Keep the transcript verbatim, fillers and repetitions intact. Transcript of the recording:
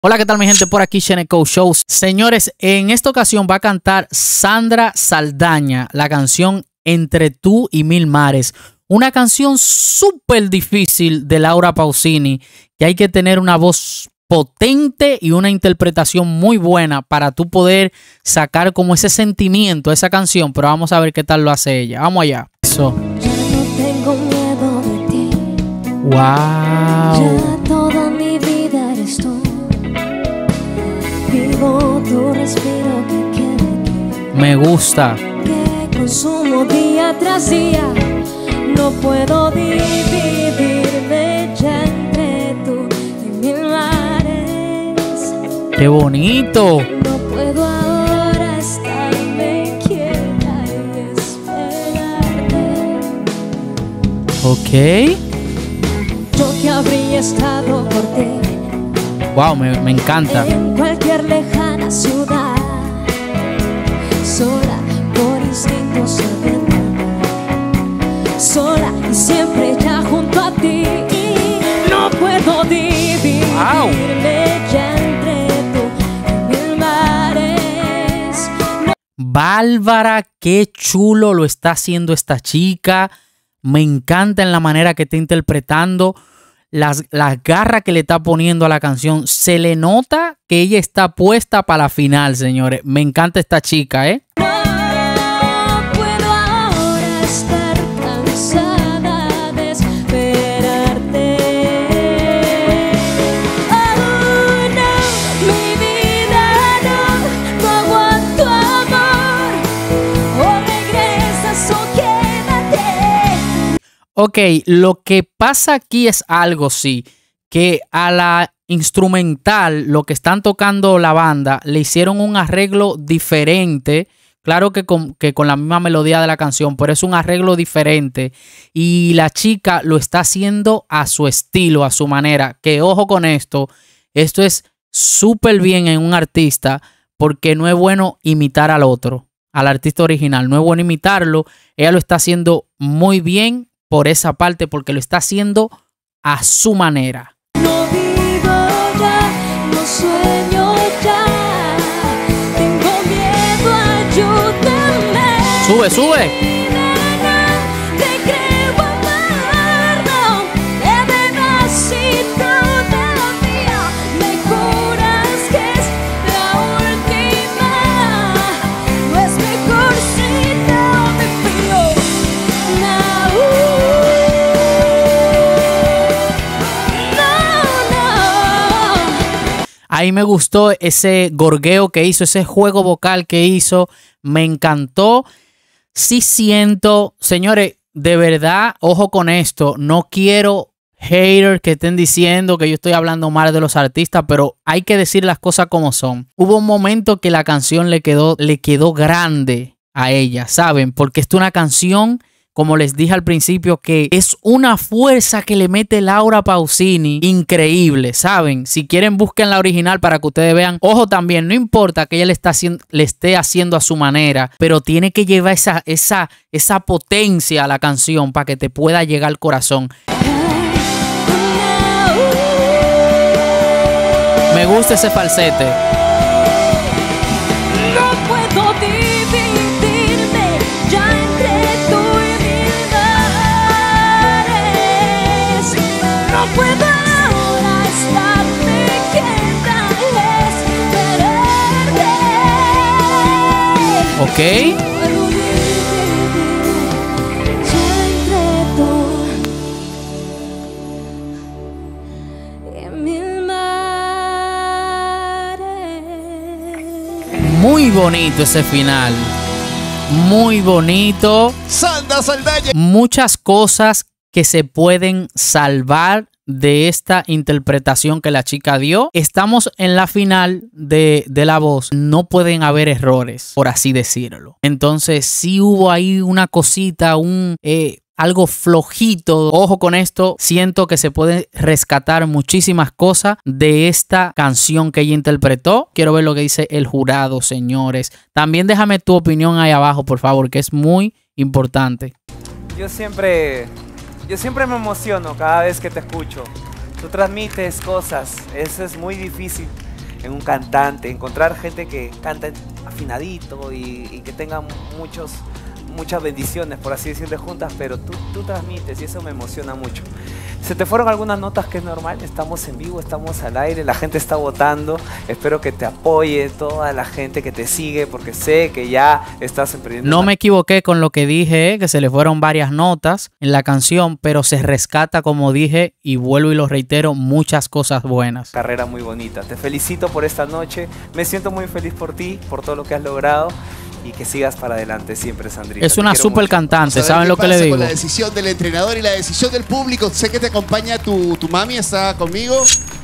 Hola, ¿qué tal mi gente? Por aquí Sheneco Shows. Señores, en esta ocasión va a cantar Sandra Saldaña la canción Entre tú y mil mares. Una canción súper difícil de Laura Pausini, que hay que tener una voz potente y una interpretación muy buena para tú poder sacar como ese sentimiento a esa canción, pero vamos a ver qué tal lo hace ella. Vamos allá. Eso. Ya no tengo miedo de ti. Wow. Ya toda mi vida eres tú. Vivo tu respiro que quede aquí. Me gusta. Que consumo día tras día. No puedo dividirme ya entre tú y mil mares. ¡Qué bonito! No puedo ahora estarme quieta y esperarte. Ok. Yo que habría estado por ti. Wow, me, me encanta. En cualquier lejana ciudad, sola por instinto sabiendo, sola y siempre ya junto a ti. No puedo dividirme Wow. ya entre tú y mil mares. No. Bárbara, qué chulo lo está haciendo esta chica. Me encanta en la manera que está interpretando. Las, las garras que le está poniendo a la canción. Se le nota que ella está puesta para la final, señores. Me encanta esta chica, ¿eh? No puedo ahora estar cansada de esperarte. Oh no, mi vida no, no aguanto amor. O regresas o quédate. Ok, lo que pasa aquí es algo, sí, que a la instrumental, lo que están tocando la banda, le hicieron un arreglo diferente. Claro que con, que con la misma melodía de la canción, pero es un arreglo diferente. Y la chica lo está haciendo a su estilo, a su manera. Que ojo con esto, esto es súper bien en un artista, porque no es bueno imitar al otro, al artista original. No es bueno imitarlo. Ella lo está haciendo muy bien por esa parte, porque lo está haciendo a su manera. No vivo ya, no sueño ya. Tengo miedo, ayúdame. Sube, sube. Te creo amarlo, de pedacito de la mía. Me juras que es la última. No es mejor si no me fío. No, no, no. Ahí me gustó ese gorgueo que hizo, ese juego vocal que hizo. Me encantó. Sí siento, señores, de verdad, ojo con esto. No quiero haters que estén diciendo que yo estoy hablando mal de los artistas, pero hay que decir las cosas como son. Hubo un momento que la canción le quedó, le quedó grande a ella, ¿saben? Porque esta es una canción, como les dije al principio, que es una fuerza que le mete Laura Pausini increíble, ¿saben? Si quieren, busquen la original para que ustedes vean. Ojo también, no importa que ella le, está haciendo, le esté haciendo a su manera, pero tiene que llevar esa, esa, esa potencia a la canción para que te pueda llegar al corazón. Me gusta ese falsete. No puedo dividirme ya entre tú y mil mares. No puedo ahora estarme quieta y esperarte. ¿Ok? Puedo dividirme ya entre tú y mil mares. Muy bonito ese final. Muy bonito. Sandra Saldaña. Muchas cosas que se pueden salvar de esta interpretación que la chica dio. Estamos en la final de, de La Voz. No pueden haber errores, por así decirlo. Entonces sí hubo ahí una cosita, un... Eh, algo flojito. Ojo con esto. Siento que se puede rescatar muchísimas cosas de esta canción que ella interpretó. Quiero ver lo que dice el jurado, señores. También déjame tu opinión ahí abajo, por favor, que es muy importante. Yo siempre, yo siempre me emociono cada vez que te escucho. Tú transmites cosas, eso es muy difícil. en un cantante, encontrar gente que canta afinadito y, y que tenga muchos, muchas bendiciones, por así decirlo, juntas, pero tú, tú transmites y eso me emociona mucho. Se te fueron algunas notas, que es normal, estamos en vivo, estamos al aire, la gente está votando, espero que te apoye toda la gente que te sigue, porque sé que ya estás emprendiendo. No una... me equivoqué con lo que dije, que se le fueron varias notas en la canción, pero se rescata, como dije, y vuelvo y lo reitero, muchas cosas buenas. Carrera muy bonita, te felicito por esta noche, me siento muy feliz por ti, por todo lo que has logrado. Y que sigas para adelante siempre, Sandrita. Es una súper cantante, ¿saben lo que le digo? Con la decisión del entrenador y la decisión del público. Sé que te acompaña tu, tu mami, está conmigo.